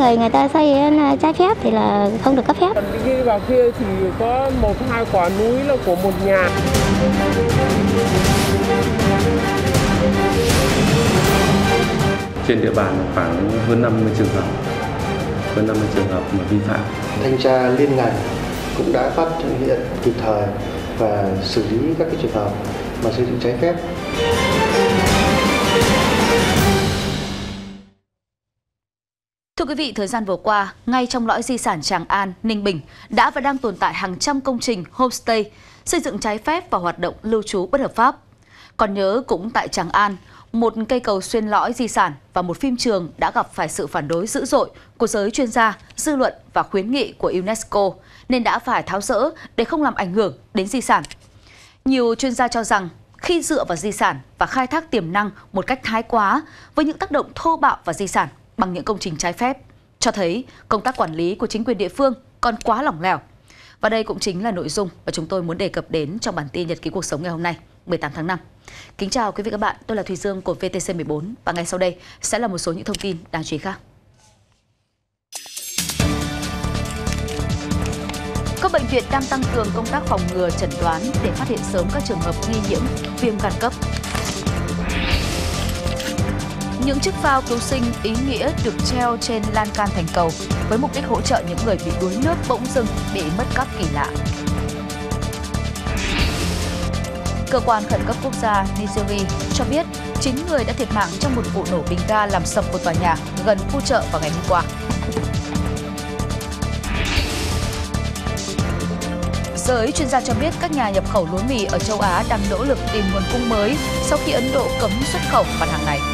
người người ta xây trái phép thì là không được cấp phép. Đi vào kia thì có 1-2 quả núi là của một nhà. Trên địa bàn khoảng hơn 50 trường hợp mà vi phạm. Thanh tra liên ngành cũng đã phát hiện kịp thời và xử lý các cái trường hợp mà xây dựng trái phép. Thưa quý vị, thời gian vừa qua, ngay trong lõi di sản Tràng An, Ninh Bình đã và đang tồn tại hàng trăm công trình homestay xây dựng trái phép và hoạt động lưu trú bất hợp pháp. Còn nhớ cũng tại Tràng An, một cây cầu xuyên lõi di sản và một phim trường đã gặp phải sự phản đối dữ dội của giới chuyên gia, dư luận và khuyến nghị của UNESCO nên đã phải tháo dỡ để không làm ảnh hưởng đến di sản. Nhiều chuyên gia cho rằng khi dựa vào di sản và khai thác tiềm năng một cách thái quá với những tác động thô bạo vào di sản bằng những công trình trái phép, cho thấy công tác quản lý của chính quyền địa phương còn quá lỏng lẻo. Và đây cũng chính là nội dung mà chúng tôi muốn đề cập đến trong bản tin Nhật ký cuộc sống ngày hôm nay, 18 tháng 5. Kính chào quý vị các bạn, tôi là Thùy Dương của VTC14 và ngay sau đây sẽ là một số những thông tin đáng chú ý khác. Các bệnh viện đang tăng cường công tác phòng ngừa chẩn đoán để phát hiện sớm các trường hợp nghi nhiễm viêm gan cấp. Những chiếc phao cứu sinh ý nghĩa được treo trên lan can thành cầu với mục đích hỗ trợ những người bị đuối nước bỗng dưng bị mất cắp kỳ lạ. Cơ quan khẩn cấp quốc gia Nigeria cho biết 9 người đã thiệt mạng trong một vụ nổ bình ga làm sập một tòa nhà gần khu chợ vào ngày hôm qua. Giới chuyên gia cho biết các nhà nhập khẩu lúa mì ở châu Á đang nỗ lực tìm nguồn cung mới sau khi Ấn Độ cấm xuất khẩu mặt hàng này.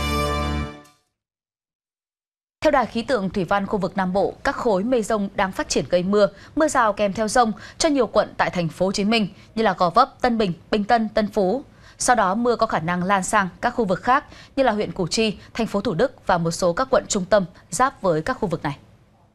Theo Đài khí tượng thủy văn khu vực Nam Bộ, các khối mây rông đang phát triển gây mưa rào kèm theo rông cho nhiều quận tại thành phố Hồ Chí Minh như là Gò Vấp, Tân Bình, Bình Tân, Tân Phú. Sau đó mưa có khả năng lan sang các khu vực khác như là huyện Củ Chi, thành phố Thủ Đức và một số các quận trung tâm giáp với các khu vực này.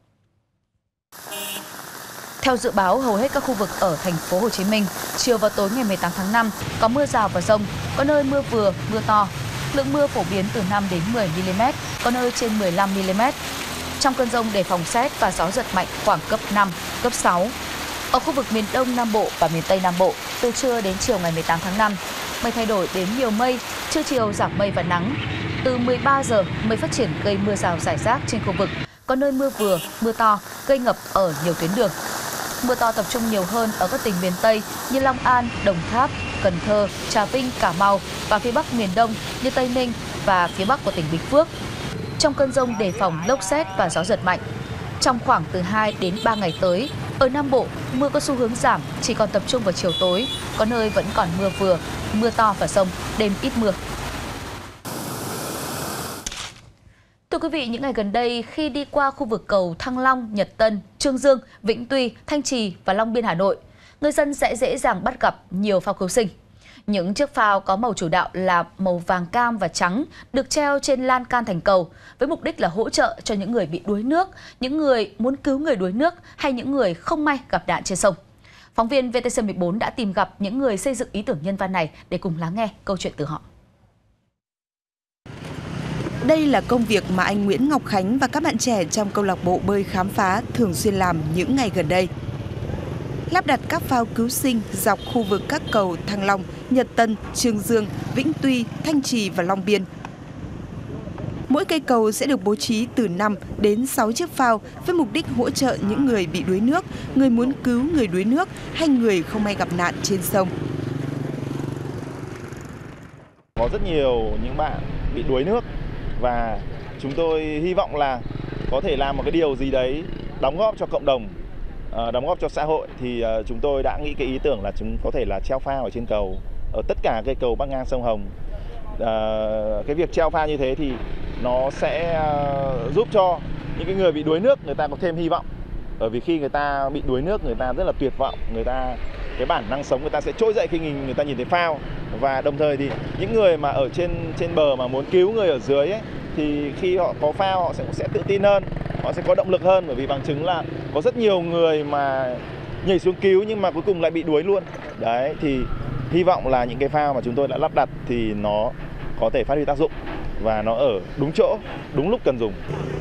Theo dự báo, hầu hết các khu vực ở thành phố Hồ Chí Minh, chiều và tối ngày 18 tháng 5 có mưa rào và dông, có nơi mưa vừa, mưa to. Lượng mưa phổ biến từ 5 đến 10 mm, có nơi trên 15 mm. Trong cơn dông đề phòng sét và gió giật mạnh khoảng cấp 5, cấp 6. Ở khu vực miền Đông Nam Bộ và miền Tây Nam Bộ, từ trưa đến chiều ngày 18 tháng 5, mây thay đổi đến nhiều mây, trưa chiều giảm mây và nắng. Từ 13 giờ, mây phát triển gây mưa rào rải rác trên khu vực, có nơi mưa vừa, mưa to, gây ngập ở nhiều tuyến đường. Mưa to tập trung nhiều hơn ở các tỉnh miền Tây như Long An, Đồng Tháp, Cần Thơ, Trà Vinh, Cà Mau và phía Bắc miền Đông như Tây Ninh và phía Bắc của tỉnh Bình Phước. Trong cơn dông đề phòng lốc sét và gió giật mạnh. Trong khoảng từ 2 đến 3 ngày tới, ở Nam Bộ, mưa có xu hướng giảm, chỉ còn tập trung vào chiều tối, có nơi vẫn còn mưa vừa, mưa to và dông, đêm ít mưa. Thưa quý vị, những ngày gần đây, khi đi qua khu vực cầu Thăng Long, Nhật Tân, Chương Dương, Vĩnh Tuy, Thanh Trì và Long Biên, Hà Nội, người dân sẽ dễ dàng bắt gặp nhiều phao cứu sinh. Những chiếc phao có màu chủ đạo là màu vàng cam và trắng được treo trên lan can thành cầu với mục đích là hỗ trợ cho những người bị đuối nước, những người muốn cứu người đuối nước hay những người không may gặp nạn trên sông. Phóng viên VTC14 đã tìm gặp những người xây dựng ý tưởng nhân văn này để cùng lắng nghe câu chuyện từ họ. Đây là công việc mà anh Nguyễn Ngọc Khánh và các bạn trẻ trong câu lạc bộ bơi khám phá thường xuyên làm những ngày gần đây. Lắp đặt các phao cứu sinh dọc khu vực các cầu Thăng Long, Nhật Tân, Chương Dương, Vĩnh Tuy, Thanh Trì và Long Biên. Mỗi cây cầu sẽ được bố trí từ 5 đến 6 chiếc phao với mục đích hỗ trợ những người bị đuối nước, người muốn cứu người đuối nước hay người không may gặp nạn trên sông. Có rất nhiều những bạn bị đuối nước và chúng tôi hy vọng là có thể làm một cái điều gì đấy đóng góp cho cộng đồng, đóng góp cho xã hội, thì chúng tôi đã nghĩ cái ý tưởng là chúng có thể là treo phao ở trên cầu, ở tất cả cây cầu bắc ngang sông Hồng. Cái việc treo phao như thế thì nó sẽ giúp cho những cái người bị đuối nước người ta có thêm hy vọng, bởi vì khi người ta bị đuối nước người ta rất là tuyệt vọng, cái bản năng sống người ta sẽ trỗi dậy khi người ta nhìn thấy phao, và đồng thời thì những người mà ở trên bờ mà muốn cứu người ở dưới ấy, thì khi họ có phao họ sẽ tự tin hơn, họ sẽ có động lực hơn, bởi vì bằng chứng là có rất nhiều người mà nhảy xuống cứu nhưng mà cuối cùng lại bị đuối luôn. Đấy, thì hy vọng là những cái phao mà chúng tôi đã lắp đặt thì nó có thể phát huy tác dụng và nó ở đúng chỗ, đúng lúc cần dùng.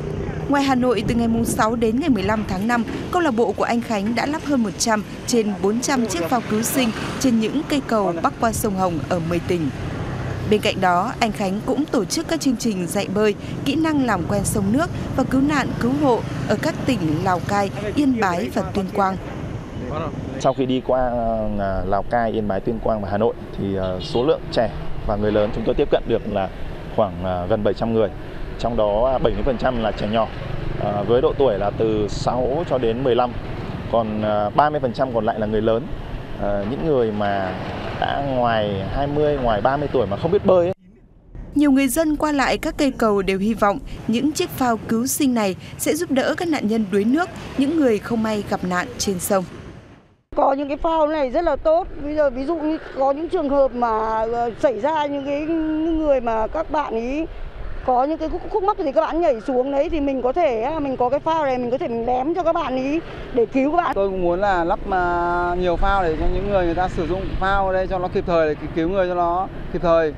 Ngoài Hà Nội, từ ngày 6 đến ngày 15 tháng 5, câu lạc bộ của anh Khánh đã lắp hơn 100 trên 400 chiếc phao cứu sinh trên những cây cầu bắc qua sông Hồng ở 10 tỉnh. Bên cạnh đó, anh Khánh cũng tổ chức các chương trình dạy bơi, kỹ năng làm quen sông nước và cứu nạn cứu hộ ở các tỉnh Lào Cai, Yên Bái và Tuyên Quang. Sau khi đi qua Lào Cai, Yên Bái, Tuyên Quang và Hà Nội thì số lượng trẻ và người lớn chúng tôi tiếp cận được là khoảng gần 700 người. Trong đó 70% là trẻ nhỏ với độ tuổi là từ 6 cho đến 15. Còn 30% còn lại là người lớn, những người mà đã ngoài 20, ngoài 30 tuổi mà không biết bơi ấy. Nhiều người dân qua lại các cây cầu đều hy vọng những chiếc phao cứu sinh này sẽ giúp đỡ các nạn nhân đuối nước, những người không may gặp nạn trên sông. Có những cái phao này rất là tốt. Bây giờ ví dụ như có những trường hợp mà xảy ra những cái người mà các bạn ý có những cái khúc mắc thì các bạn nhảy xuống đấy thì mình có thể mình có cái phao này mình có thể mình ném cho các bạn ý để cứu các bạn. Tôi cũng muốn là lắp nhiều phao để cho những người ta sử dụng phao ở đây cho nó kịp thời, để cứu người cho nó kịp thời.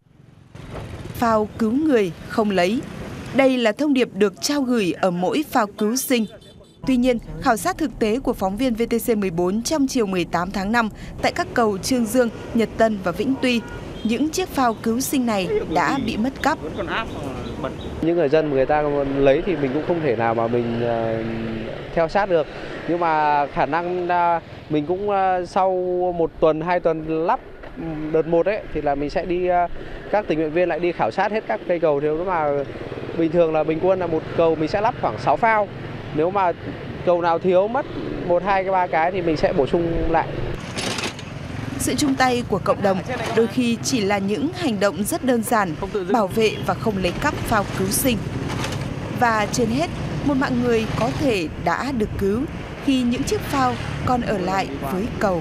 Phao cứu người không lấy. Đây là thông điệp được trao gửi ở mỗi phao cứu sinh. Tuy nhiên, khảo sát thực tế của phóng viên VTC14 trong chiều 18 tháng 5 tại các cầu Chương Dương, Nhật Tân và Vĩnh Tuy, những chiếc phao cứu sinh này đã bị mất cắp. Những người dân người ta lấy thì mình cũng không thể nào mà mình theo sát được. Nhưng mà khả năng mình cũng sau 1 tuần, 2 tuần lắp đợt 1 ấy thì là mình sẽ đi, các tình nguyện viên lại đi khảo sát hết các cây cầu. Nếu mà bình thường là bình quân là một cầu mình sẽ lắp khoảng 6 phao. Nếu mà cầu nào thiếu mất 1, 2, 3 cái thì mình sẽ bổ sung lại. Sự chung tay của cộng đồng đôi khi chỉ là những hành động rất đơn giản, bảo vệ và không lấy cắp phao cứu sinh. Và trên hết, một mạng người có thể đã được cứu khi những chiếc phao còn ở lại với cầu.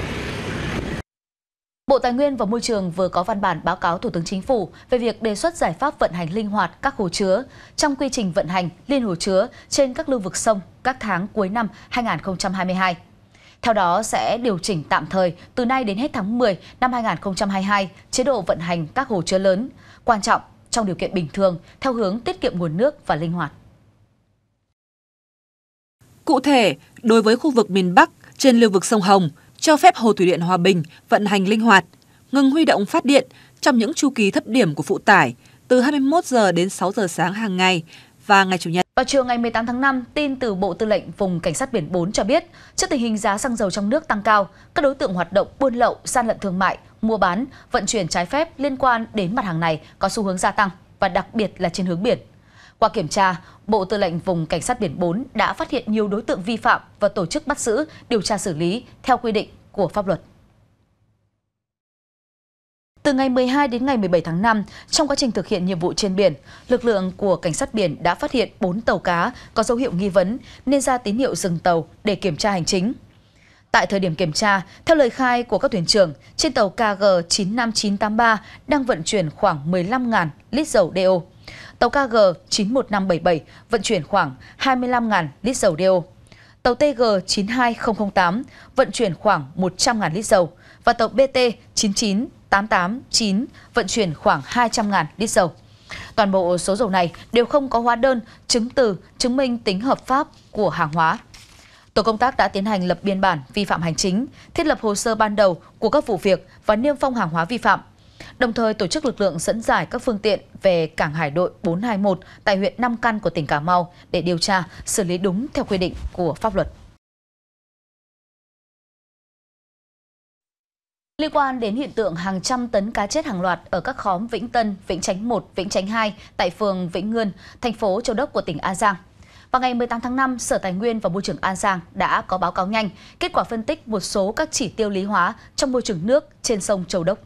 Bộ Tài nguyên và Môi trường vừa có văn bản báo cáo Thủ tướng Chính phủ về việc đề xuất giải pháp vận hành linh hoạt các hồ chứa trong quy trình vận hành liên hồ chứa trên các lưu vực sông các tháng cuối năm 2022. Theo đó sẽ điều chỉnh tạm thời từ nay đến hết tháng 10 năm 2022 chế độ vận hành các hồ chứa lớn, quan trọng trong điều kiện bình thường theo hướng tiết kiệm nguồn nước và linh hoạt. Cụ thể, đối với khu vực miền Bắc trên lưu vực sông Hồng, cho phép Hồ Thủy điện Hòa Bình vận hành linh hoạt, ngừng huy động phát điện trong những chu kỳ thấp điểm của phụ tải từ 21 giờ đến 6 giờ sáng hàng ngày và ngày Chủ nhật. Vào chiều ngày 18 tháng 5, tin từ Bộ Tư lệnh Vùng Cảnh sát biển 4 cho biết, trước tình hình giá xăng dầu trong nước tăng cao, các đối tượng hoạt động buôn lậu, gian lận thương mại, mua bán, vận chuyển trái phép liên quan đến mặt hàng này có xu hướng gia tăng và đặc biệt là trên hướng biển. Qua kiểm tra, Bộ Tư lệnh Vùng Cảnh sát biển 4 đã phát hiện nhiều đối tượng vi phạm và tổ chức bắt giữ, điều tra xử lý theo quy định của pháp luật. Từ ngày 12 đến ngày 17 tháng 5, trong quá trình thực hiện nhiệm vụ trên biển, lực lượng của Cảnh sát biển đã phát hiện 4 tàu cá có dấu hiệu nghi vấn nên ra tín hiệu dừng tàu để kiểm tra hành chính. Tại thời điểm kiểm tra, theo lời khai của các thuyền trưởng, trên tàu KG 95983 đang vận chuyển khoảng 15.000 lít dầu DO. Tàu KG 91577 vận chuyển khoảng 25.000 lít dầu DO. Tàu TG 92008 vận chuyển khoảng 100.000 lít dầu và tàu BT 99889 vận chuyển khoảng 200.000 lít dầu. Toàn bộ số dầu này đều không có hóa đơn, chứng từ chứng minh tính hợp pháp của hàng hóa. Tổ công tác đã tiến hành lập biên bản vi phạm hành chính, thiết lập hồ sơ ban đầu của các vụ việc và niêm phong hàng hóa vi phạm. Đồng thời tổ chức lực lượng dẫn giải các phương tiện về cảng hải đội 421 tại huyện Nam Căn của tỉnh Cà Mau để điều tra, xử lý đúng theo quy định của pháp luật. Liên quan đến hiện tượng hàng trăm tấn cá chết hàng loạt ở các khóm Vĩnh Tân, Vĩnh Chánh 1, Vĩnh Chánh 2 tại phường Vĩnh Ngươn, thành phố Châu Đốc của tỉnh An Giang. Vào ngày 18 tháng 5, Sở Tài nguyên và Môi trường An Giang đã có báo cáo nhanh kết quả phân tích một số các chỉ tiêu lý hóa trong môi trường nước trên sông Châu Đốc.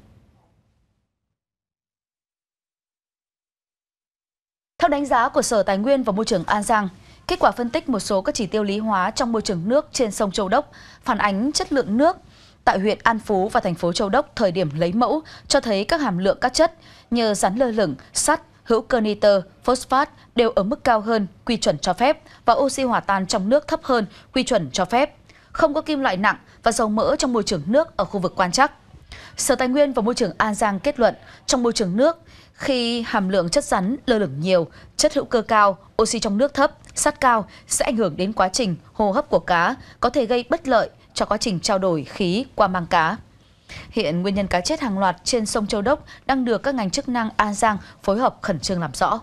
Theo đánh giá của Sở Tài nguyên và Môi trường An Giang, kết quả phân tích một số các chỉ tiêu lý hóa trong môi trường nước trên sông Châu Đốc phản ánh chất lượng nước tại huyện An Phú và thành phố Châu Đốc thời điểm lấy mẫu cho thấy các hàm lượng các chất như rắn lơ lửng, sắt, hữu cơ nitơ, phosphat đều ở mức cao hơn quy chuẩn cho phép và oxy hòa tan trong nước thấp hơn quy chuẩn cho phép. Không có kim loại nặng và dầu mỡ trong môi trường nước ở khu vực quan trắc. Sở Tài nguyên và Môi trường An Giang kết luận trong môi trường nước, khi hàm lượng chất rắn lơ lửng nhiều, chất hữu cơ cao, oxy trong nước thấp, sắt cao sẽ ảnh hưởng đến quá trình hô hấp của cá, có thể gây bất lợi cho quá trình trao đổi khí qua màng cá. Hiện nguyên nhân cá chết hàng loạt trên sông Châu Đốc đang được các ngành chức năng An Giang phối hợp khẩn trương làm rõ.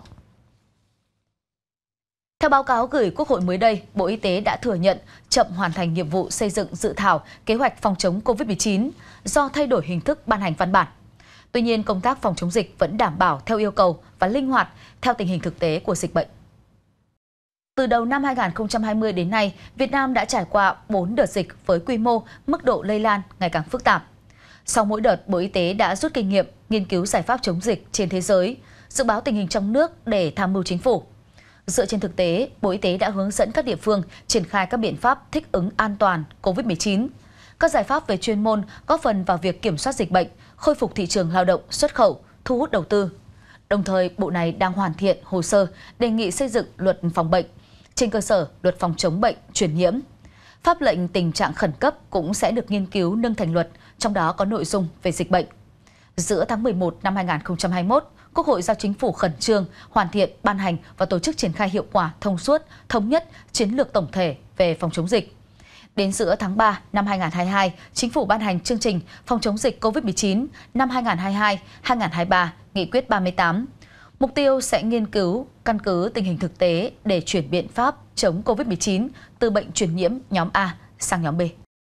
Theo báo cáo gửi Quốc hội mới đây, Bộ Y tế đã thừa nhận chậm hoàn thành nhiệm vụ xây dựng dự thảo kế hoạch phòng chống COVID-19 do thay đổi hình thức ban hành văn bản. Tuy nhiên, công tác phòng chống dịch vẫn đảm bảo theo yêu cầu và linh hoạt theo tình hình thực tế của dịch bệnh. Từ đầu năm 2020 đến nay, Việt Nam đã trải qua 4 đợt dịch với quy mô, mức độ lây lan ngày càng phức tạp. Sau mỗi đợt, Bộ Y tế đã rút kinh nghiệm, nghiên cứu giải pháp chống dịch trên thế giới, dự báo tình hình trong nước để tham mưu chính phủ. Dựa trên thực tế, Bộ Y tế đã hướng dẫn các địa phương triển khai các biện pháp thích ứng an toàn COVID-19. Các giải pháp về chuyên môn góp phần vào việc kiểm soát dịch bệnh, khôi phục thị trường lao động, xuất khẩu, thu hút đầu tư. Đồng thời, Bộ này đang hoàn thiện hồ sơ đề nghị xây dựng luật phòng bệnh, trên cơ sở luật phòng chống bệnh truyền nhiễm. Pháp lệnh tình trạng khẩn cấp cũng sẽ được nghiên cứu nâng thành luật, trong đó có nội dung về dịch bệnh. Giữa tháng 11 năm 2021, Quốc hội giao Chính phủ khẩn trương hoàn thiện, ban hành và tổ chức triển khai hiệu quả, thông suốt, thống nhất chiến lược tổng thể về phòng chống dịch. Đến giữa tháng 3 năm 2022, Chính phủ ban hành chương trình phòng chống dịch COVID-19 năm 2022-2023, Nghị quyết 38. Mục tiêu sẽ nghiên cứu, căn cứ tình hình thực tế để chuyển biện pháp chống COVID-19 từ bệnh truyền nhiễm nhóm A sang nhóm B.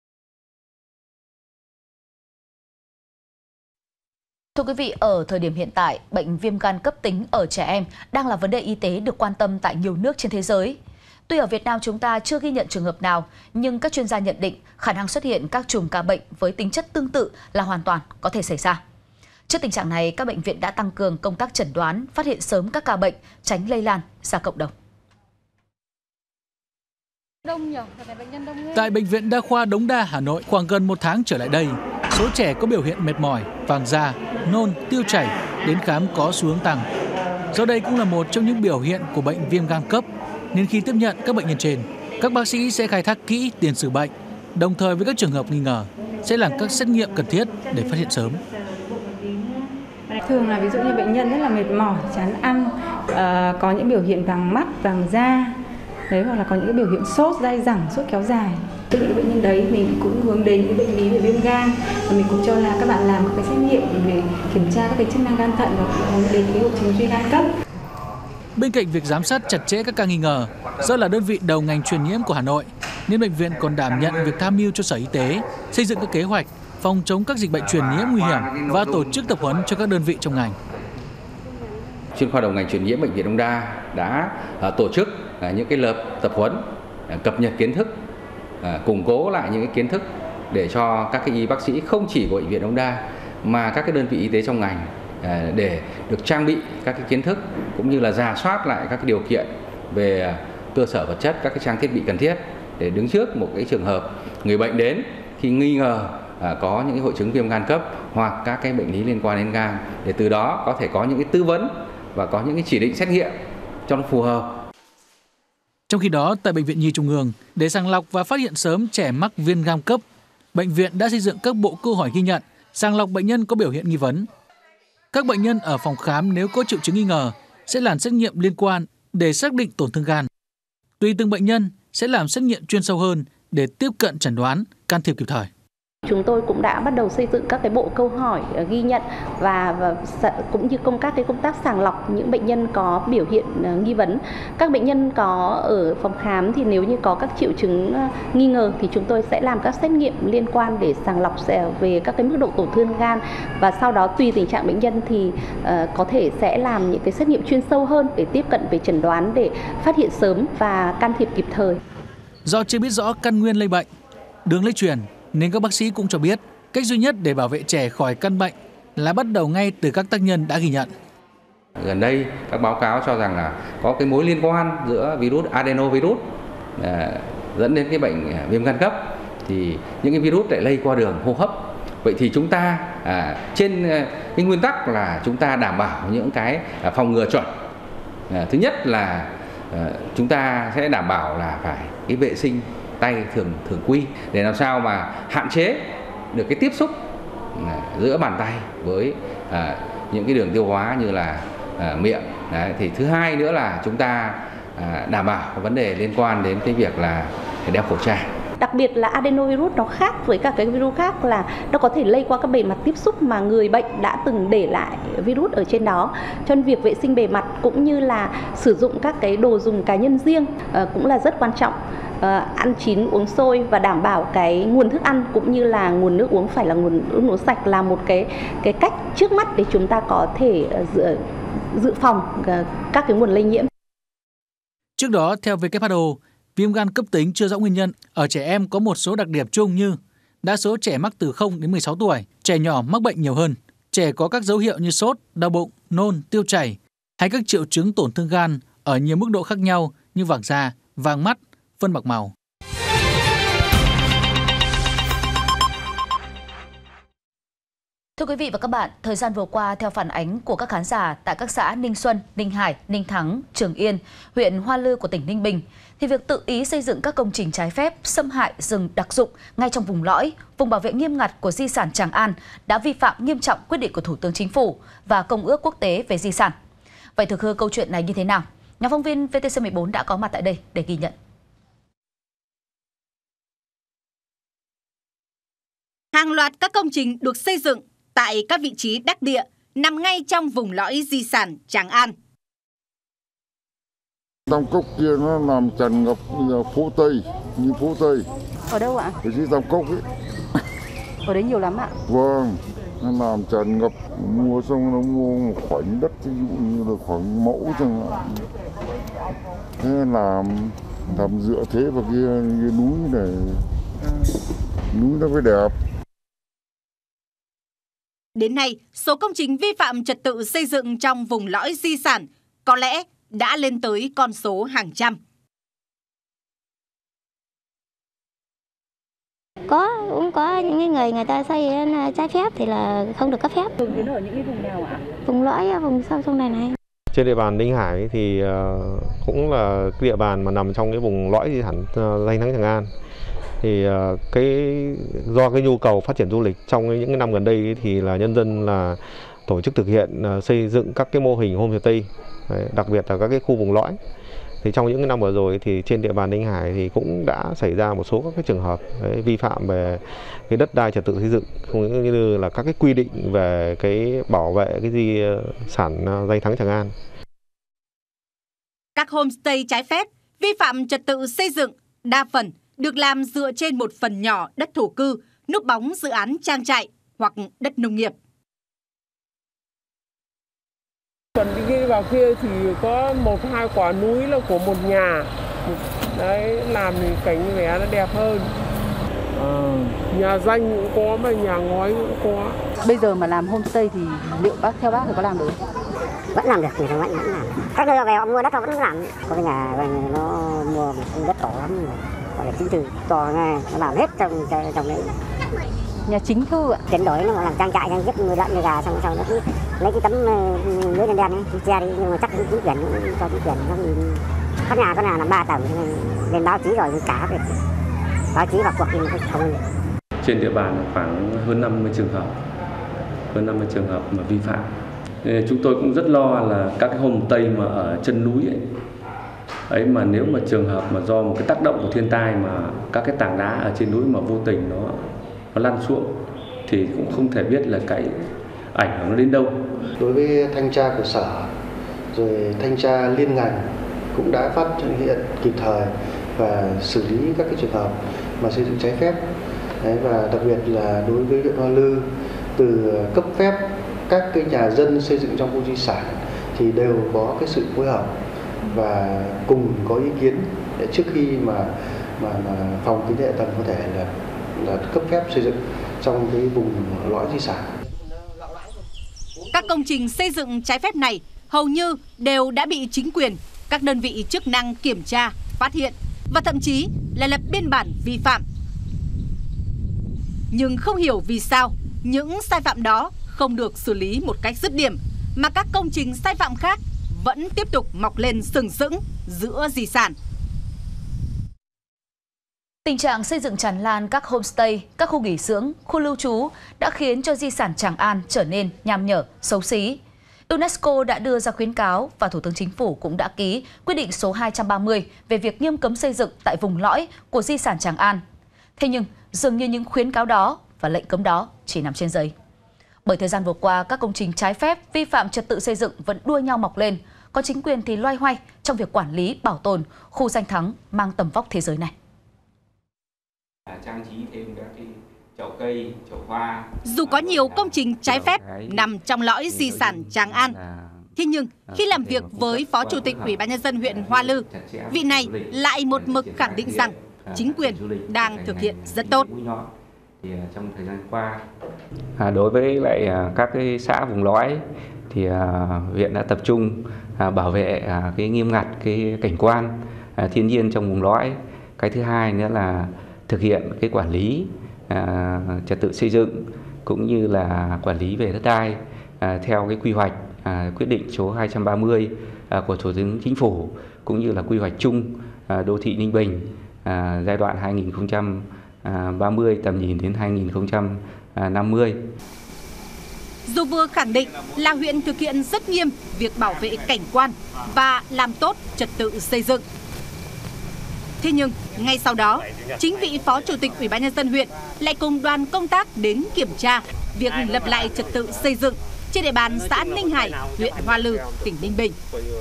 Thưa quý vị, ở thời điểm hiện tại, bệnh viêm gan cấp tính ở trẻ em đang là vấn đề y tế được quan tâm tại nhiều nước trên thế giới. Tuy ở Việt Nam chúng ta chưa ghi nhận trường hợp nào, nhưng các chuyên gia nhận định khả năng xuất hiện các chùm ca bệnh với tính chất tương tự là hoàn toàn có thể xảy ra. Trước tình trạng này, các bệnh viện đã tăng cường công tác chẩn đoán, phát hiện sớm các ca bệnh, tránh lây lan ra cộng đồng. Tại Bệnh viện Đa khoa Đống Đa, Hà Nội, khoảng gần 1 tháng trở lại đây, số trẻ có biểu hiện mệt mỏi, vàng da, nôn, tiêu chảy đến khám có xu hướng tăng. Do đây cũng là một trong những biểu hiện của bệnh viêm gan cấp, nên khi tiếp nhận các bệnh nhân trên, các bác sĩ sẽ khai thác kỹ tiền sử bệnh, đồng thời với các trường hợp nghi ngờ sẽ làm các xét nghiệm cần thiết để phát hiện sớm. Thường là ví dụ như bệnh nhân rất là mệt mỏi, chán ăn, có những biểu hiện vàng mắt, vàng da, đấy, hoặc là có những cái biểu hiện sốt, dai dẳng, sốt kéo dài. Từ những bệnh nhân đấy mình cũng hướng đến những bệnh lý về viêm gan và mình cũng cho là các bạn làm một cái xét nghiệm để kiểm tra các cái chức năng gan thận và hướng đến cái hội chứng suy gan cấp. Bên cạnh việc giám sát chặt chẽ các ca nghi ngờ, do là đơn vị đầu ngành truyền nhiễm của Hà Nội, nên bệnh viện còn đảm nhận việc tham mưu cho Sở Y tế xây dựng các kế hoạch phòng chống các dịch bệnh truyền nhiễm nguy hiểm và tổ chức tập huấn cho các đơn vị trong ngành. Chuyên khoa đầu ngành truyền nhiễm Bệnh viện Đống Đa đã tổ chức những cái lớp tập huấn, cập nhật kiến thức, củng cố lại những cái kiến thức để cho các cái y bác sĩ không chỉ của Bệnh viện Đống Đa mà các cái đơn vị y tế trong ngành để được trang bị các cái kiến thức cũng như là rà soát lại các cái điều kiện về cơ sở vật chất, các cái trang thiết bị cần thiết để đứng trước một cái trường hợp người bệnh đến khi nghi ngờ có những cái hội chứng viêm gan cấp hoặc các cái bệnh lý liên quan đến gan, để từ đó có thể có những cái tư vấn và có những cái chỉ định xét nghiệm cho nó phù hợp. Trong khi đó, tại Bệnh viện Nhi Trung ương, để sàng lọc và phát hiện sớm trẻ mắc viêm gan cấp, bệnh viện đã xây dựng các bộ câu hỏi ghi nhận, sàng lọc bệnh nhân có biểu hiện nghi vấn. Các bệnh nhân ở phòng khám nếu có triệu chứng nghi ngờ sẽ làm xét nghiệm liên quan để xác định tổn thương gan. Tùy từng bệnh nhân sẽ làm xét nghiệm chuyên sâu hơn để tiếp cận chẩn đoán, can thiệp kịp thời. Chúng tôi cũng đã bắt đầu xây dựng các cái bộ câu hỏi ghi nhận và cũng như các cái công tác sàng lọc những bệnh nhân có biểu hiện nghi vấn. Các bệnh nhân có ở phòng khám thì nếu như có các triệu chứng nghi ngờ thì chúng tôi sẽ làm các xét nghiệm liên quan để sàng lọc về các cái mức độ tổn thương gan, và sau đó tùy tình trạng bệnh nhân thì có thể sẽ làm những cái xét nghiệm chuyên sâu hơn để tiếp cận về chẩn đoán, để phát hiện sớm và can thiệp kịp thời. Do chưa biết rõ căn nguyên lây bệnh, đường lây truyền, nên các bác sĩ cũng cho biết cách duy nhất để bảo vệ trẻ khỏi căn bệnh là bắt đầu ngay từ các tác nhân đã ghi nhận. Gần đây các báo cáo cho rằng là có cái mối liên quan giữa virus adenovirus dẫn đến cái bệnh viêm gan cấp, thì những cái virus lại lây qua đường hô hấp. Vậy thì chúng ta trên cái nguyên tắc là chúng ta đảm bảo những cái phòng ngừa chuẩn. Thứ nhất là chúng ta sẽ đảm bảo là phải cái vệ sinh tay thường quy để làm sao mà hạn chế được cái tiếp xúc giữa bàn tay với những cái đường tiêu hóa như là miệng. Đấy, thì thứ hai nữa là chúng ta đảm bảo vấn đề liên quan đến cái việc là đeo khẩu trang. Đặc biệt là adenovirus nó khác với các cái virus khác là nó có thể lây qua các bề mặt tiếp xúc mà người bệnh đã từng để lại virus ở trên đó. Cho nên việc vệ sinh bề mặt cũng như là sử dụng các cái đồ dùng cá nhân riêng cũng là rất quan trọng. Ăn chín uống sôi và đảm bảo cái nguồn thức ăn cũng như là nguồn nước uống phải là nguồn nước uống sạch là một cái cách trước mắt để chúng ta có thể dự phòng các cái nguồn lây nhiễm. Trước đó, theo WHO, viêm gan cấp tính chưa rõ nguyên nhân ở trẻ em có một số đặc điểm chung như đa số trẻ mắc từ 0 đến 16 tuổi, trẻ nhỏ mắc bệnh nhiều hơn, trẻ có các dấu hiệu như sốt, đau bụng, nôn, tiêu chảy hay các triệu chứng tổn thương gan ở nhiều mức độ khác nhau như vàng da, vàng mắt, phân bạc màu. Thưa quý vị và các bạn, thời gian vừa qua theo phản ánh của các khán giả tại các xã Ninh Xuân, Ninh Hải, Ninh Thắng, Trường Yên, huyện Hoa Lư của tỉnh Ninh Bình, thì việc tự ý xây dựng các công trình trái phép xâm hại rừng đặc dụng ngay trong vùng lõi, vùng bảo vệ nghiêm ngặt của di sản Tràng An đã vi phạm nghiêm trọng quyết định của Thủ tướng Chính phủ và Công ước Quốc tế về di sản. Vậy thực hư câu chuyện này như thế nào? Nhóm phóng viên VTC14 đã có mặt tại đây để ghi nhận. Hàng loạt các công trình được xây dựng tại các vị trí đắc địa nằm ngay trong vùng lõi di sản Tràng An. Tam Cốc kia nó nằm tràn ngập phố Tây, như phố Tây. Ở đâu ạ? Ở dưới Tam Cốc ấy. Ở đấy nhiều lắm ạ? Vâng, nó làm tràn ngập, mua xong nó mua một khoảnh đất, ví dụ như là khoảng mẫu chẳng hạn. Thế làm dựa thế vào cái núi này, núi nó mới đẹp. Đến nay, số công trình vi phạm trật tự xây dựng trong vùng lõi di sản có lẽ đã lên tới con số hàng trăm. Cũng có những người ta xây trái phép thì là không được cấp phép. Thường đến ở những cái vùng nào ạ? Vùng lõi, vùng sông này. Trên địa bàn Ninh Hải thì cũng là địa bàn mà nằm trong cái vùng lõi di sản danh thắng Tràng An. Thì do cái nhu cầu phát triển du lịch trong những cái năm gần đây thì là nhân dân là tổ chức thực hiện xây dựng các cái mô hình homestay, đặc biệt là các cái khu vùng lõi. Thì trong những cái năm vừa rồi thì trên địa bàn Ninh Hải thì cũng đã xảy ra một số các cái trường hợp vi phạm về cái đất đai trật tự xây dựng, cũng như là các cái quy định về cái bảo vệ cái di sản danh thắng Tràng An. Các homestay trái phép vi phạm trật tự xây dựng đa phần được làm dựa trên một phần nhỏ đất thổ cư, núp bóng dự án trang trại hoặc đất nông nghiệp. Còn đi vào kia thì có 1-2 quả núi là của một nhà. Đấy, làm thì cảnh vẻ nó đẹp hơn. Nhà danh cũng có mà nhà ngói cũng có. Bây giờ mà làm homestay thì liệu theo bác thì có làm được? Vẫn làm được, người ta vẫn làm. Các người về họ mua đất họ vẫn làm. Có cái nhà nó mua một đất to lắm, gọi là chính từ to ngay, nó làm hết trong đấy. Nhà chính thư ạ? Chuyển đổi nó làm trang trại, giết người lợn người gà, xong nó cứ lấy cái tấm lưới đen ấy, che đi, nhưng mà chắc chính quyền cho chính quyền nó nhìn. Các nhà có nhà làm 3 tầng, lên báo chí rồi cả việc báo chí vào cuộc thì không. Trên địa bàn khoảng hơn 50 trường hợp mà vi phạm. Chúng tôi cũng rất lo là các cái homestay mà ở chân núi ấy mà nếu mà trường hợp mà do một cái tác động của thiên tai mà các cái tảng đá ở trên núi mà vô tình nó lăn xuống thì cũng không thể biết là cái ảnh hưởng nó đến đâu. Đối với thanh tra của sở rồi thanh tra liên ngành cũng đã phát hiện kịp thời và xử lý các cái trường hợp mà xây dựng trái phép. Và đặc biệt là đối với huyện Hoa Lư, từ cấp phép các cái nhà dân xây dựng trong khu di sản thì đều có cái sự phối hợp và cùng có ý kiến để trước khi mà phòng kinh tế hạ tầng có thể là cấp phép xây dựng trong cái vùng lõi di sản. Các công trình xây dựng trái phép này hầu như đều đã bị chính quyền, các đơn vị chức năng kiểm tra, phát hiện và thậm chí là lập biên bản vi phạm. Nhưng không hiểu vì sao những sai phạm đó không được xử lý một cách dứt điểm, mà các công trình sai phạm khác vẫn tiếp tục mọc lên sừng sững giữa di sản. Tình trạng xây dựng tràn lan các homestay, các khu nghỉ dưỡng, khu lưu trú đã khiến cho di sản Tràng An trở nên nham nhở, xấu xí. UNESCO đã đưa ra khuyến cáo và Thủ tướng Chính phủ cũng đã ký quyết định số 230 về việc nghiêm cấm xây dựng tại vùng lõi của di sản Tràng An. Thế nhưng, dường như những khuyến cáo đó và lệnh cấm đó chỉ nằm trên giấy. Bởi thời gian vừa qua, các công trình trái phép vi phạm trật tự xây dựng vẫn đua nhau mọc lên, còn chính quyền thì loay hoay trong việc quản lý, bảo tồn khu danh thắng mang tầm vóc thế giới này. Trang trí thêm các cái chậu cây, chậu hoa. Dù có nhiều công trình trái phép nằm trong lõi di sản Tràng An, thế nhưng khi làm việc với Phó Chủ tịch Ủy ban Nhân dân huyện Hoa Lư, vị này lại một mực khẳng định rằng chính quyền đang thực hiện rất tốt. Trong thời gian qua, đối với lại các cái xã vùng lõi thì huyện đã tập trung bảo vệ cái nghiêm ngặt cái cảnh quan thiên nhiên trong vùng lõi. Cái thứ hai nữa là thực hiện cái quản lý trật tự xây dựng cũng như là quản lý về đất đai theo cái quy hoạch quyết định số 230 của Thủ tướng Chính phủ cũng như là quy hoạch chung đô thị Ninh Bình giai đoạn 2030 tầm nhìn đến 2050. Dù vừa khẳng định là huyện thực hiện rất nghiêm việc bảo vệ cảnh quan và làm tốt trật tự xây dựng, thế nhưng ngay sau đó, chính vị Phó Chủ tịch Ủy ban Nhân dân huyện lại cùng đoàn công tác đến kiểm tra việc lập lại trật tự xây dựng trên địa bàn xã Ninh Hải, huyện Hoa Lư, tỉnh Ninh Bình.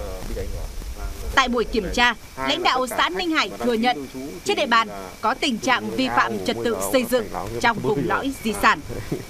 Tại buổi kiểm tra, lãnh đạo xã Ninh Hải thừa nhận trên địa bàn có tình trạng vi phạm trật tự xây dựng trong vùng lõi di sản.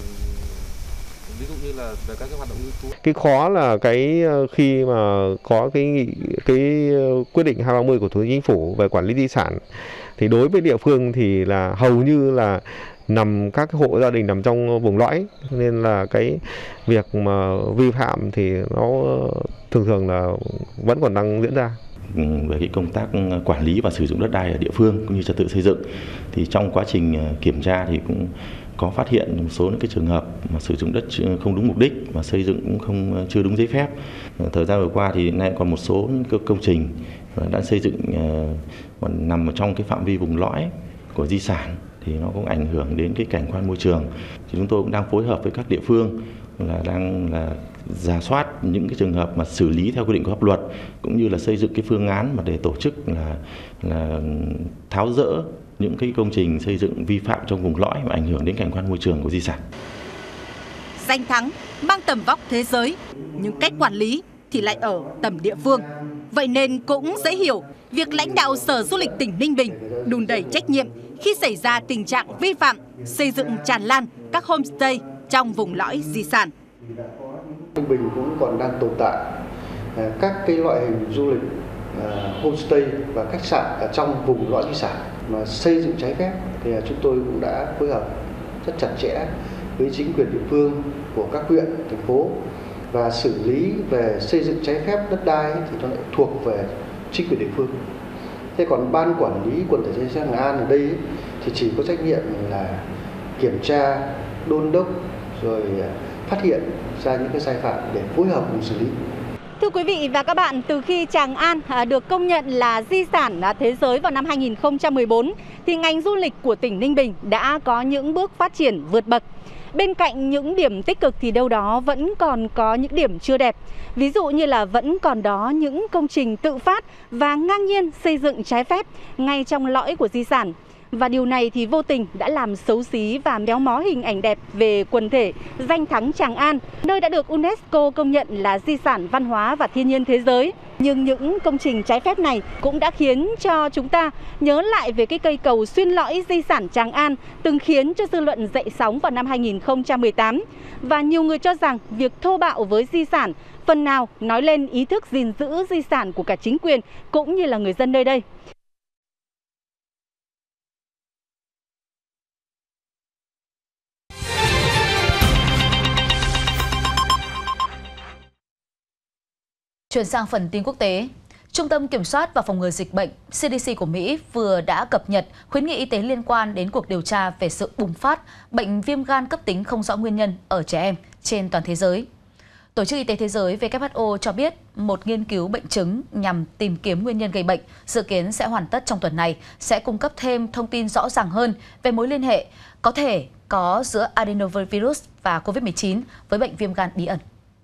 Ví dụ như là về các cái hoạt động lưu trú. Cái khó là cái khi mà có cái quyết định 230 của Thủ tướng Chính phủ về quản lý di sản thì đối với địa phương thì là hầu như là nằm các cái hộ gia đình nằm trong vùng lõi, nên là cái việc mà vi phạm thì nó thường là vẫn còn đang diễn ra. Về cái công tác quản lý và sử dụng đất đai ở địa phương cũng như trật tự xây dựng thì trong quá trình kiểm tra thì cũng có phát hiện một số những cái trường hợp mà sử dụng đất không đúng mục đích và xây dựng cũng chưa đúng giấy phép. Thời gian vừa qua thì hiện nay còn một số những công trình đã xây dựng nằm ở trong cái phạm vi vùng lõi của di sản thì nó cũng ảnh hưởng đến cái cảnh quan môi trường. Thì chúng tôi cũng đang phối hợp với các địa phương đang rà soát những cái trường hợp mà xử lý theo quy định của pháp luật cũng như là xây dựng cái phương án mà để tổ chức là tháo dỡ những cái công trình xây dựng vi phạm trong vùng lõi và ảnh hưởng đến cảnh quan môi trường của di sản. Danh thắng mang tầm vóc thế giới, nhưng cách quản lý thì lại ở tầm địa phương. Vậy nên cũng dễ hiểu việc lãnh đạo Sở Du lịch tỉnh Ninh Bình đùn đẩy trách nhiệm khi xảy ra tình trạng vi phạm xây dựng tràn lan các homestay trong vùng lõi di sản. Ninh Bình cũng còn đang tồn tại các cái loại hình du lịch homestay và khách sạn ở trong vùng lõi di sản mà xây dựng trái phép thì chúng tôi cũng đã phối hợp rất chặt chẽ với chính quyền địa phương của các huyện, thành phố và xử lý về xây dựng trái phép đất đai thì nó lại thuộc về chính quyền địa phương. Thế còn ban quản lý quần thể di sản Tràng An ở đây thì chỉ có trách nhiệm là kiểm tra, đôn đốc rồi phát hiện ra những cái sai phạm để phối hợp cùng xử lý. Thưa quý vị và các bạn, từ khi Tràng An được công nhận là di sản thế giới vào năm 2014 thì ngành du lịch của tỉnh Ninh Bình đã có những bước phát triển vượt bậc. Bên cạnh những điểm tích cực thì đâu đó vẫn còn có những điểm chưa đẹp. Ví dụ như là vẫn còn đó những công trình tự phát và ngang nhiên xây dựng trái phép ngay trong lõi của di sản. Và điều này thì vô tình đã làm xấu xí và méo mó hình ảnh đẹp về quần thể danh thắng Tràng An, nơi đã được UNESCO công nhận là di sản văn hóa và thiên nhiên thế giới. Nhưng những công trình trái phép này cũng đã khiến cho chúng ta nhớ lại về cái cây cầu xuyên lõi di sản Tràng An từng khiến cho dư luận dậy sóng vào năm 2018. Và nhiều người cho rằng việc thô bạo với di sản phần nào nói lên ý thức gìn giữ di sản của cả chính quyền cũng như là người dân nơi đây. Chuyển sang phần tin quốc tế, Trung tâm Kiểm soát và Phòng ngừa Dịch bệnh CDC của Mỹ vừa đã cập nhật khuyến nghị y tế liên quan đến cuộc điều tra về sự bùng phát bệnh viêm gan cấp tính không rõ nguyên nhân ở trẻ em trên toàn thế giới. Tổ chức Y tế Thế giới WHO cho biết một nghiên cứu bệnh chứng nhằm tìm kiếm nguyên nhân gây bệnh dự kiến sẽ hoàn tất trong tuần này, sẽ cung cấp thêm thông tin rõ ràng hơn về mối liên hệ có thể có giữa adenovirus và COVID-19 với bệnh viêm gan bí ẩn.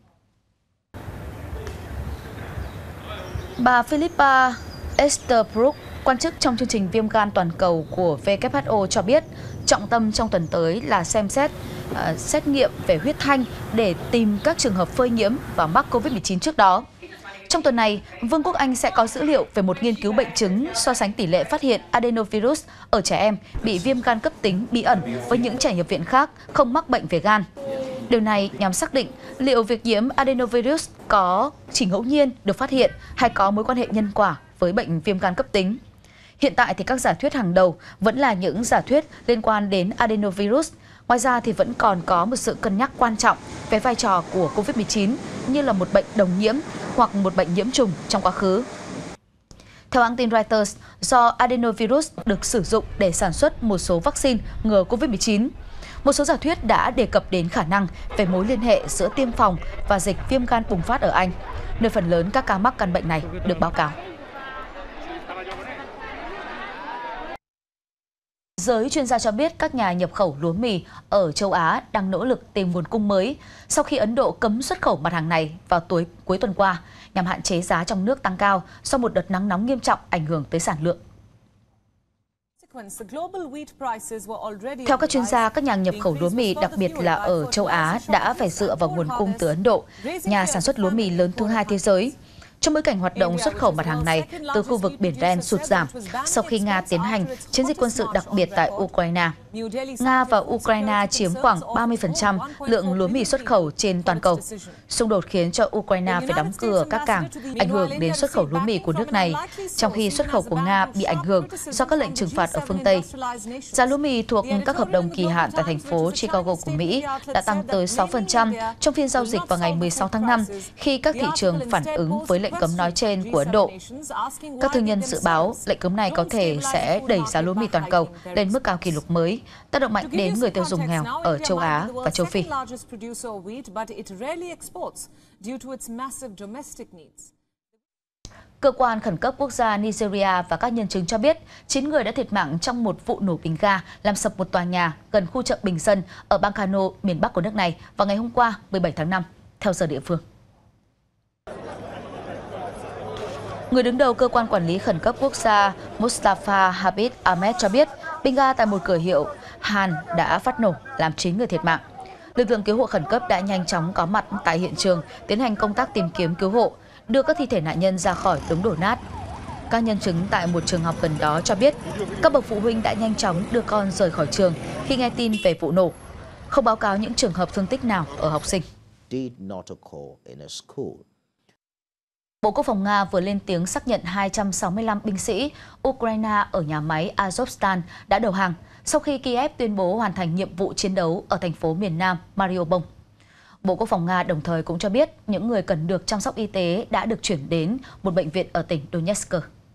Bà Philippa Esterbrook, quan chức trong chương trình viêm gan toàn cầu của WHO cho biết, trọng tâm trong tuần tới là xem xét nghiệm về huyết thanh để tìm các trường hợp phơi nhiễm và mắc COVID-19 trước đó. Trong tuần này, Vương quốc Anh sẽ có dữ liệu về một nghiên cứu bệnh chứng so sánh tỷ lệ phát hiện adenovirus ở trẻ em bị viêm gan cấp tính bí ẩn với những trẻ nhập viện khác không mắc bệnh về gan. Điều này nhằm xác định liệu việc nhiễm adenovirus có chỉ ngẫu nhiên được phát hiện hay có mối quan hệ nhân quả với bệnh viêm gan cấp tính. Hiện tại thì các giả thuyết hàng đầu vẫn là những giả thuyết liên quan đến adenovirus. Ngoài ra thì vẫn còn có một sự cân nhắc quan trọng về vai trò của COVID-19 như là một bệnh đồng nhiễm hoặc một bệnh nhiễm trùng trong quá khứ. Theo hãng tin Reuters, do adenovirus được sử dụng để sản xuất một số vaccine ngừa COVID-19, một số giả thuyết đã đề cập đến khả năng về mối liên hệ giữa tiêm phòng và dịch viêm gan bùng phát ở Anh, nơi phần lớn các ca mắc căn bệnh này được báo cáo. Giới chuyên gia cho biết các nhà nhập khẩu lúa mì ở châu Á đang nỗ lực tìm nguồn cung mới sau khi Ấn Độ cấm xuất khẩu mặt hàng này vào cuối tuần qua nhằm hạn chế giá trong nước tăng cao do một đợt nắng nóng nghiêm trọng ảnh hưởng tới sản lượng. Theo các chuyên gia, các nhà nhập khẩu lúa mì, đặc biệt là ở châu Á, đã phải dựa vào nguồn cung từ Ấn Độ, nhà sản xuất lúa mì lớn thứ hai thế giới. Trong bối cảnh hoạt động xuất khẩu mặt hàng này từ khu vực Biển Đen sụt giảm sau khi Nga tiến hành chiến dịch quân sự đặc biệt tại Ukraine. Nga và Ukraine chiếm khoảng 30% lượng lúa mì xuất khẩu trên toàn cầu. Xung đột khiến cho Ukraine phải đóng cửa các cảng, ảnh hưởng đến xuất khẩu lúa mì của nước này, trong khi xuất khẩu của Nga bị ảnh hưởng do các lệnh trừng phạt ở phương Tây. Giá lúa mì thuộc các hợp đồng kỳ hạn tại thành phố Chicago của Mỹ đã tăng tới 6% trong phiên giao dịch vào ngày 16 tháng 5 khi các thị trường phản ứng với lệnh cấm nói trên của Ấn Độ. Các thương nhân dự báo lệnh cấm này có thể sẽ đẩy giá lúa mì toàn cầu lên mức cao kỷ lục mới, tác động mạnh đến người tiêu dùng nghèo ở châu Á và châu Phi. Cơ quan khẩn cấp quốc gia Nigeria và các nhân chứng cho biết 9 người đã thiệt mạng trong một vụ nổ bình ga làm sập một tòa nhà gần khu chợ bình dân ở bang Kano, miền Bắc của nước này vào ngày hôm qua 17 tháng 5, theo giờ địa phương. Người đứng đầu cơ quan quản lý khẩn cấp quốc gia Mustafa Habib Ahmed cho biết bình ga tại một cửa hiệu Hàn đã phát nổ làm 9 người thiệt mạng. Lực lượng cứu hộ khẩn cấp đã nhanh chóng có mặt tại hiện trường tiến hành công tác tìm kiếm cứu hộ, đưa các thi thể nạn nhân ra khỏi đống đổ nát. Các nhân chứng tại một trường học gần đó cho biết các bậc phụ huynh đã nhanh chóng đưa con rời khỏi trường khi nghe tin về vụ nổ, không báo cáo những trường hợp thương tích nào ở học sinh. Bộ Quốc phòng Nga vừa lên tiếng xác nhận 265 binh sĩ Ukraine ở nhà máy Azovstal đã đầu hàng sau khi Kiev tuyên bố hoàn thành nhiệm vụ chiến đấu ở thành phố miền Nam Mariupol. Bộ Quốc phòng Nga đồng thời cũng cho biết những người cần được chăm sóc y tế đã được chuyển đến một bệnh viện ở tỉnh Donetsk.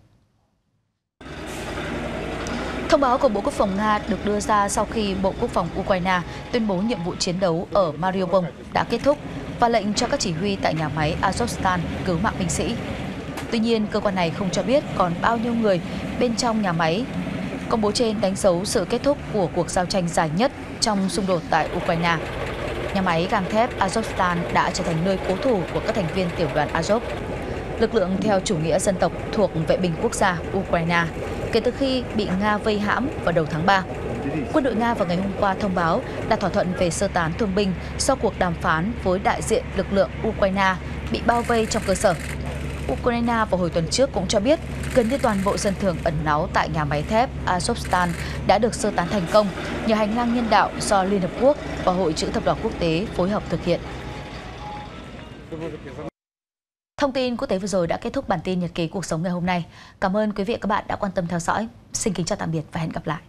Thông báo của Bộ Quốc phòng Nga được đưa ra sau khi Bộ Quốc phòng Ukraine tuyên bố nhiệm vụ chiến đấu ở Mariupol đã kết thúc và lệnh cho các chỉ huy tại nhà máy Azovstal cứu mạng binh sĩ. Tuy nhiên, cơ quan này không cho biết còn bao nhiêu người bên trong nhà máy. Công bố trên đánh dấu sự kết thúc của cuộc giao tranh dài nhất trong xung đột tại Ukraine. Nhà máy gang thép Azovstal đã trở thành nơi cố thủ của các thành viên tiểu đoàn Azov, lực lượng theo chủ nghĩa dân tộc thuộc vệ binh quốc gia Ukraine, kể từ khi bị Nga vây hãm vào đầu tháng 3. Quân đội Nga vào ngày hôm qua thông báo đạt thỏa thuận về sơ tán thương binh sau cuộc đàm phán với đại diện lực lượng Ukraine bị bao vây trong cơ sở. Ukraine vào hồi tuần trước cũng cho biết gần như toàn bộ dân thường ẩn náu tại nhà máy thép Azovstal đã được sơ tán thành công nhờ hành lang nhân đạo do Liên Hợp Quốc và Hội Chữ thập đỏ quốc tế phối hợp thực hiện. Thông tin quốc tế vừa rồi đã kết thúc bản tin Nhật ký cuộc sống ngày hôm nay. Cảm ơn quý vị và các bạn đã quan tâm theo dõi. Xin kính chào tạm biệt và hẹn gặp lại.